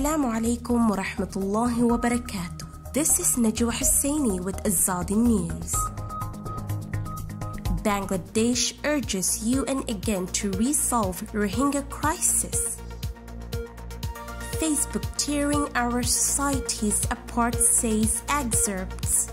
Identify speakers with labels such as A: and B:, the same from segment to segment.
A: Assalamu alaikum wa rahmatullahi wa barakatuh. This is Najwa Hussaini with Azadi News. Bangladesh urges UN again to resolve Rohingya crisis. Facebook tearing our societies apart, says excerpts.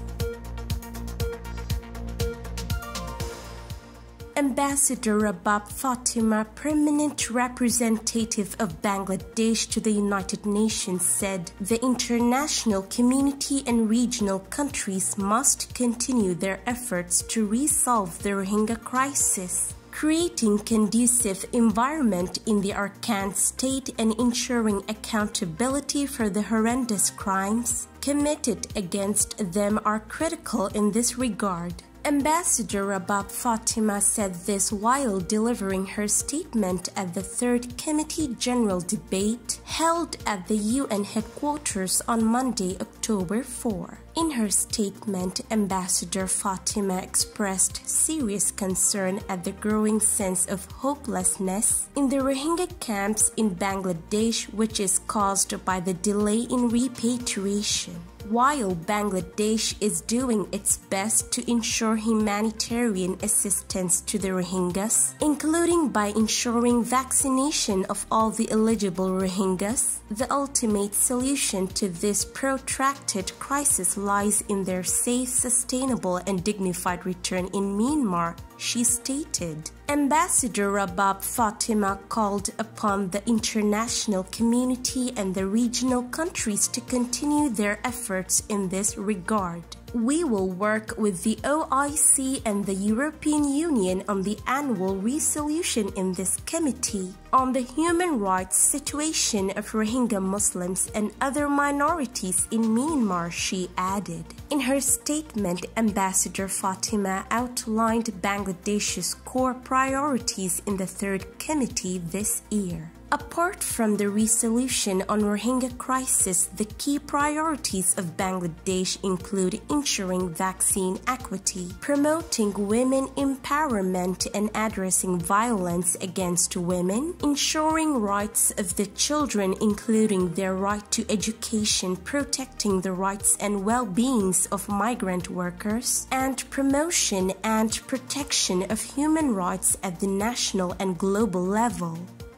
A: Ambassador Rabab Fatima, permanent representative of Bangladesh to the United Nations, said the international community and regional countries must continue their efforts to resolve the Rohingya crisis, creating conducive environment in the Arakan state and ensuring accountability for the horrendous crimes committed against them are critical in this regard. Ambassador Rabab Fatima said this while delivering her statement at the Third Committee General debate held at the UN headquarters on Monday, October 4. In her statement, Ambassador Fatima expressed serious concern at the growing sense of hopelessness in the Rohingya camps in Bangladesh, which is caused by the delay in repatriation. While Bangladesh is doing its best to ensure humanitarian assistance to the Rohingyas, including by ensuring vaccination of all the eligible Rohingyas, the ultimate solution to this protracted crisis lies in their safe, sustainable, and dignified return in Myanmar, she stated. Ambassador Rabab Fatima called upon the international community and the regional countries to continue their efforts in this regard. We will work with the OIC and the European Union on the annual resolution in this committee on the human rights situation of Rohingya Muslims and other minorities in Myanmar, she added. In her statement, Ambassador Fatima outlined Bangladesh's core priorities in the Third Committee this year. Apart from the resolution on Rohingya crisis, the key priorities of Bangladesh include ensuring vaccine equity, promoting women empowerment and addressing violence against women, ensuring rights of the children including their right to education, protecting the rights and well-beings of migrant workers, and promotion and protection of human rights at the national and global level.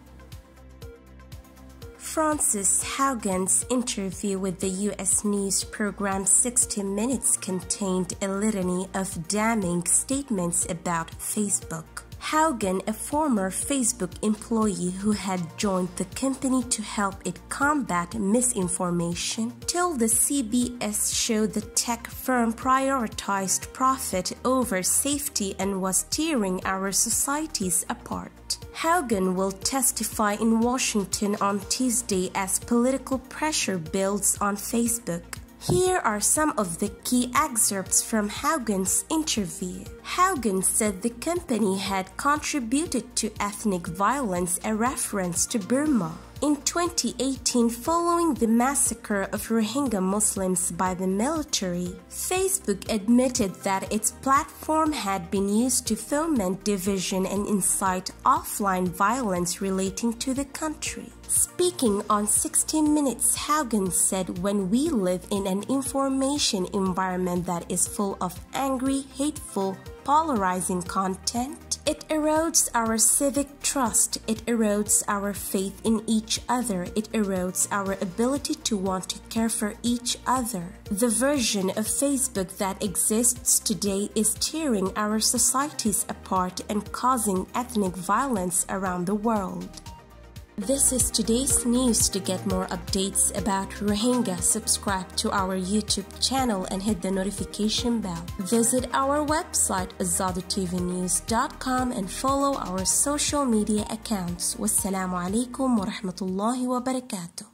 A: Frances Haugen's interview with the U.S. news program 60 Minutes contained a litany of damning statements about Facebook. Haugen, a former Facebook employee who had joined the company to help it combat misinformation, told the CBS show the tech firm prioritized profit over safety and was tearing our societies apart. Haugen will testify in Washington on Tuesday as political pressure builds on Facebook. Here are some of the key excerpts from Haugen's interview. Haugen said the company had contributed to ethnic violence, a reference to Burma. In 2018, following the massacre of Rohingya Muslims by the military, Facebook admitted that its platform had been used to foment division and incite offline violence relating to the country. Speaking on 60 Minutes, Haugen said, "When we live in an information environment that is full of angry, hateful, polarizing content, it erodes our civic trust, it erodes our faith in each other, it erodes our ability to want to care for each other. The version of Facebook that exists today is tearing our societies apart and causing ethnic violence around the world." This is today's news. To get more updates about Rohingya, subscribe to our YouTube channel and hit the notification bell. Visit our website azaditvnews.com and follow our social media accounts. Wassalamu alaikum wa rahmatullahi wa barakatuh.